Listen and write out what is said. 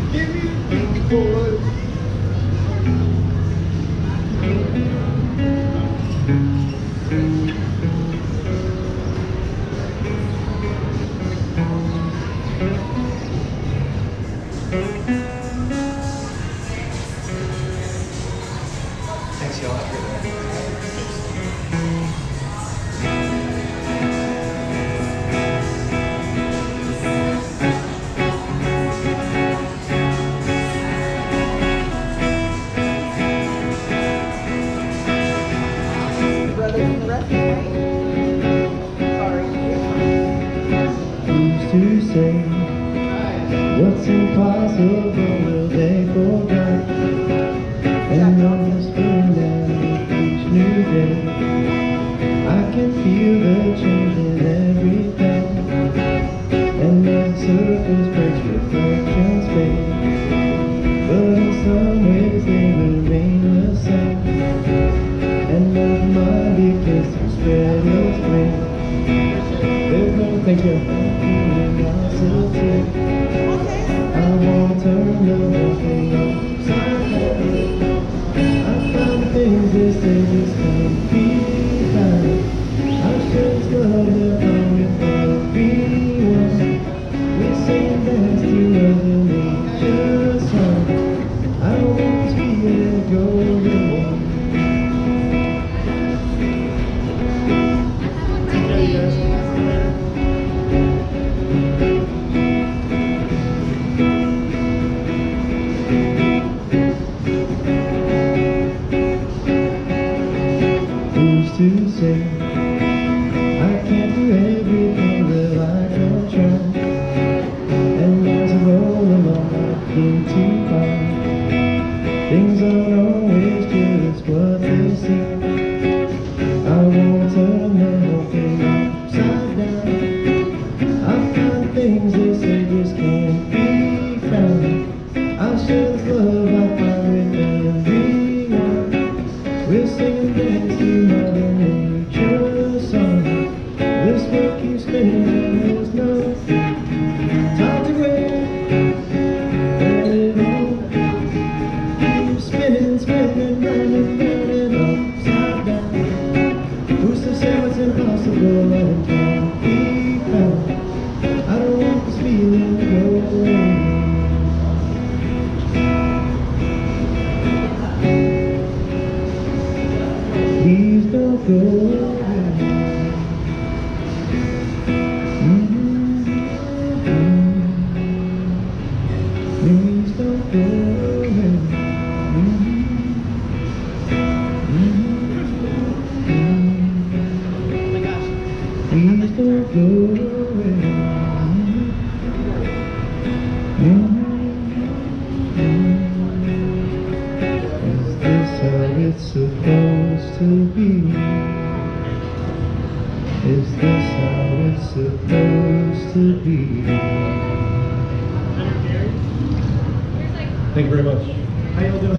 Give me a boy. Thanks, y'all. Brother from the restaurant, right? Who's to say what's impossible will they forget? And on this burning each new day, I can feel the change in everything. And as surface breaks, reflections fade, but in some ways they remain the same. And of my because I'm spread its wings. There's no thank you. I won't turn the whole thing upside down. I found things they say just can't be found. I should love if I'm with everyone. We sing and dance to Mother Nature's song. I don't want this feeling to go away. Who's to say I can't do everything that I can try? And as I roll along, I feel too far. Things aren't always just what they seem. I won't turn the whole thing upside down. I find things they say just can't be found. I share this love I find with everyone. We'll sing and dance to Mother Nature's song. This world keeps spinning and there's no time to wait. Let it all keep spinning, spinning, running, running upside down. Who's to say what's impossible and can't be found? I don't want this feeling to go away. Please don't go away. Please don't go away. Please don't go away. Is this how it's supposed to be? Is this how it's supposed to be? Thank you very much. How y'all doing?